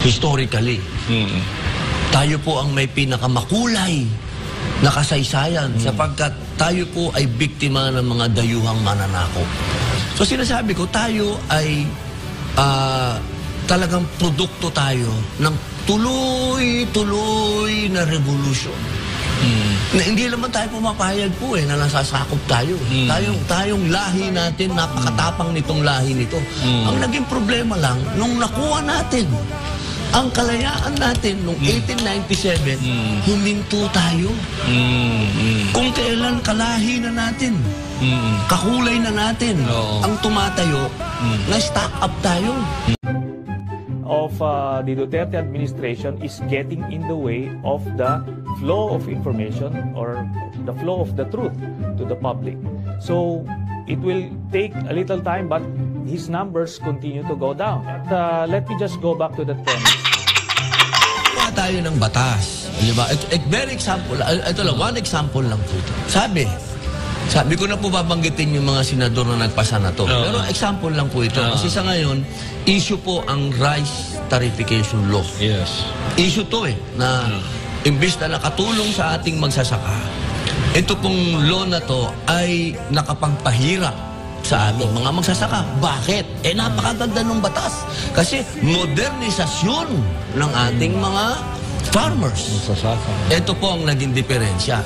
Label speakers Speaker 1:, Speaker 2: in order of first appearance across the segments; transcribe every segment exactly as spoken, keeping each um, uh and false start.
Speaker 1: Historically,
Speaker 2: Mm.
Speaker 1: tayo po ang may pinakamakulay na kasaysayan
Speaker 2: Mm.
Speaker 1: sapagkat tayo po ay biktima ng mga dayuhang mananakop. So sinasabi ko, tayo ay ah, talagang produkto tayo ng tuloy-tuloy na revolution.
Speaker 2: Mm.
Speaker 1: Na hindi naman tayo pumapayag po eh, na nasasakop tayo.
Speaker 2: Mm.
Speaker 1: Tayong, tayong lahi natin, napakatapang nitong lahi nito.
Speaker 2: Mm.
Speaker 1: Ang naging problema lang, nung nakuha natin ang kalayaan natin nung eighteen ninety-seven,
Speaker 2: Mm.
Speaker 1: huminto tayo.
Speaker 2: Mm. Mm.
Speaker 1: Kung kailan kalahi na natin,
Speaker 2: Mm.
Speaker 1: kakulay na natin,
Speaker 2: Oo.
Speaker 1: ang tumatayo,
Speaker 2: Mm.
Speaker 1: na-stack up tayo.
Speaker 3: of uh, the Duterte administration is getting in the way of the flow of information or the flow of the truth to the public. So it will take a little time, but his numbers continue to go down. But, uh, let me just go back to the premise.
Speaker 1: Kuha tayo ng batas. Di ba? Ito, ito, very example. Ito lang, one example lang po ito. Sabi, sabi ko na po babanggitin yung mga senador na nagpasa na to.
Speaker 2: Uh,
Speaker 1: Pero example lang po ito.
Speaker 2: Uh,
Speaker 1: Kasi sa ngayon, issue po ang rice tarification law.
Speaker 2: Yes.
Speaker 1: Issue to eh, na imbis na nakatulong sa ating magsasaka, ito pong law na to ay nakapagpahirap sa ating mga magsasaka. Bakit? Eh napakaganda ng batas. Kasi modernisasyon ng ating mga farmers.
Speaker 2: Sasaka.
Speaker 1: Ito po ang naging diferensya.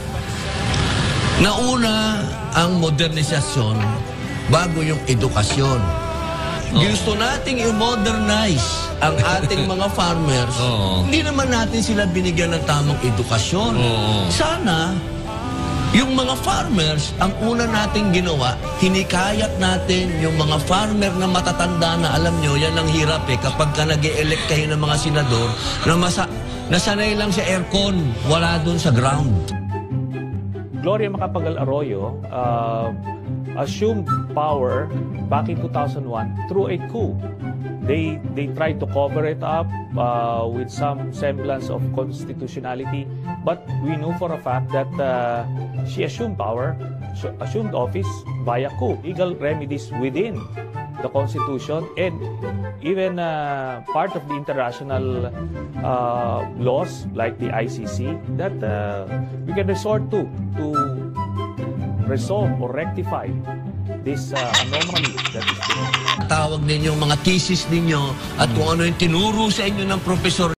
Speaker 1: Nauna ang modernisasyon bago yung edukasyon. Gusto nating i-modernize ang ating mga farmers.
Speaker 2: Oo.
Speaker 1: Hindi naman natin sila binigyan ng tamang edukasyon.
Speaker 2: Oo.
Speaker 1: Sana, yung mga farmers, ang una nating ginawa, hinikayat natin yung mga farmer na matatanda na, alam nyo, yan ang hirap eh. Kapag ka nag-e-elect kayo ng mga senador, na masa nasanay lang sa aircon, wala dun sa ground.
Speaker 3: Gloria Macapagal Arroyo uh, assumed power back in two thousand one through a coup. They they tried to cover it up uh, with some semblance of constitutionality, but we know for a fact that uh, she assumed power, assumed office via coup. Legal remedies within the Constitution and even uh, part of the international uh, laws like the I C C that uh, we can resort to to resolve or rectify this uh, anomaly that is being.
Speaker 1: Tawag ninyo mga thesis ninyo at kung ano yung tinuro sa inyo ng profesor